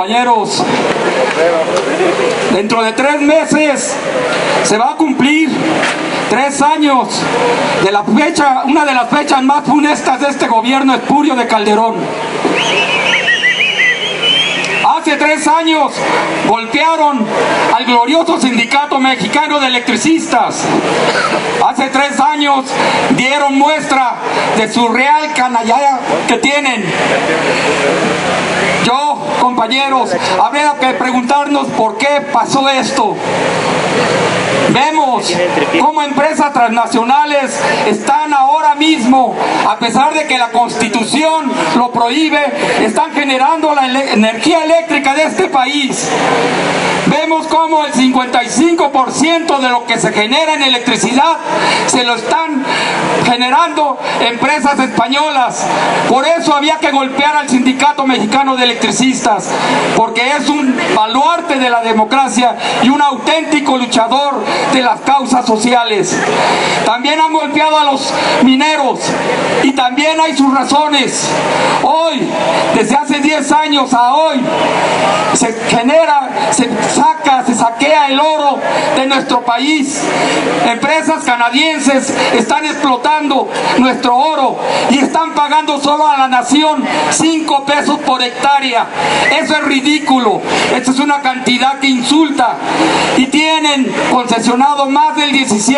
compañeros, dentro de 3 meses se va a cumplir 3 años de la fecha, una de las fechas más funestas de este gobierno espurio de Calderón. Hace 3 años golpearon al glorioso Sindicato Mexicano de Electricistas. Hace 3 años dieron muestra de su real canallada que tienen. Yo, compañeros, habría que preguntarnos por qué pasó esto. Vemos cómo empresas transnacionales están ahora mismo, a pesar de que la Constitución lo prohíbe, están generando la energía eléctrica de este país. Vemos cómo el 55% de lo que se genera en electricidad se lo están generando empresas españolas. Por eso había que golpear al Sindicato Mexicano de Electricistas, porque es un baluarte de la democracia y un auténtico luchador de las causas sociales. También han golpeado a los mineros y también hay sus razones. Hoy, desde hace 10 años a hoy, se genera, se saquea el oro de nuestro país. Empresas canadienses están explotando nuestro oro y están pagando solo a la nación 5 pesos por hectárea. Eso es ridículo. Esto es una cantidad que insulta. Y tienen concesionado más del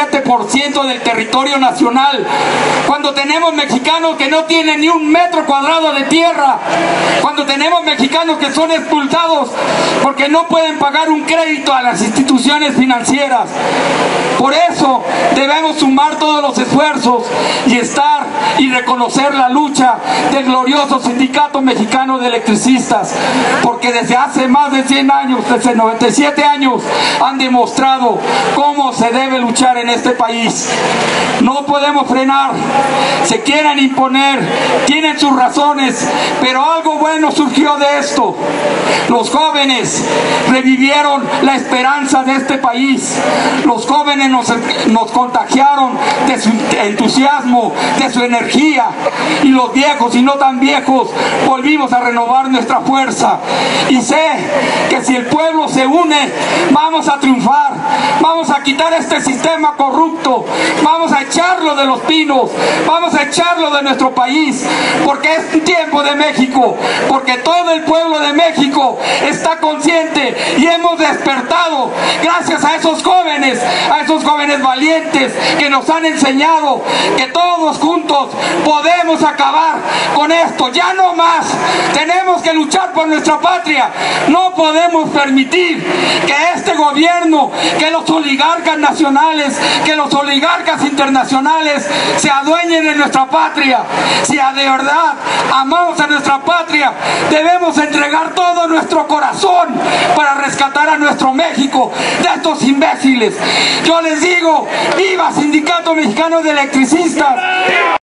17% del territorio nacional, cuando tenemos mexicanos que no tienen ni 1 metro cuadrado de tierra, cuando tenemos mexicanos que son expulsados porque no pueden pagar un crédito a las instituciones financieras. Por eso debemos sumar todos los esfuerzos y estar y reconocer la lucha del glorioso Sindicato Mexicano de Electricistas, porque desde hace más de 100 años, desde 97 años, han demostrado cómo se debe luchar en este país. No podemos frenar, se quieren imponer, tienen sus razones, pero algo bueno surgió de esto. Los jóvenes revivieron la esperanza de este país. Los jóvenes nos contagiaron de su entusiasmo, de su energía, y los viejos y no tan viejos volvimos a renovar nuestra fuerza. Y sé que si el pueblo se une, vamos a triunfar, vamos a quitar este sistema corrupto, vamos a echarlo de los pinos, vamos a echarlo de nuestro país, porque es un tiempo de México, porque todo el pueblo de México está consciente y hemos despertado gracias a esos jóvenes valientes que nos han enseñado que todos juntos podemos acabar con esto. Ya no más, tenemos que luchar por nuestra patria. No podemos permitir que este gobierno, que los oligarcas nacionales, que los oligarcas internacionales se adueñen de nuestra patria. Si de verdad amamos a nuestra patria, debemos entregar todo nuestro corazón para rescatar a nuestro México de estos imbéciles. Yo les digo, ¡viva Sindicato Mexicano de Electricistas!